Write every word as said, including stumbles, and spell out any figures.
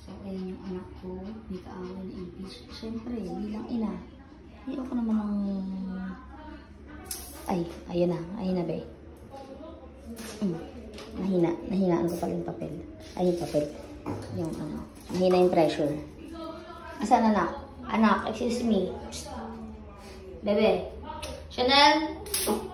So, ayun yung anak ko. May kaaway na impeach. Siyempre, bilang ina. Ayoko naman ng... Ay, ayun na. Ayun na, be. Hmm. Nahina. Nahinaan ko pala yung papel. Ay, yung papel. Yung ano. Nahina yung pressure. Asan anak? Anak, excuse me. Psst. Bebe. Chanel!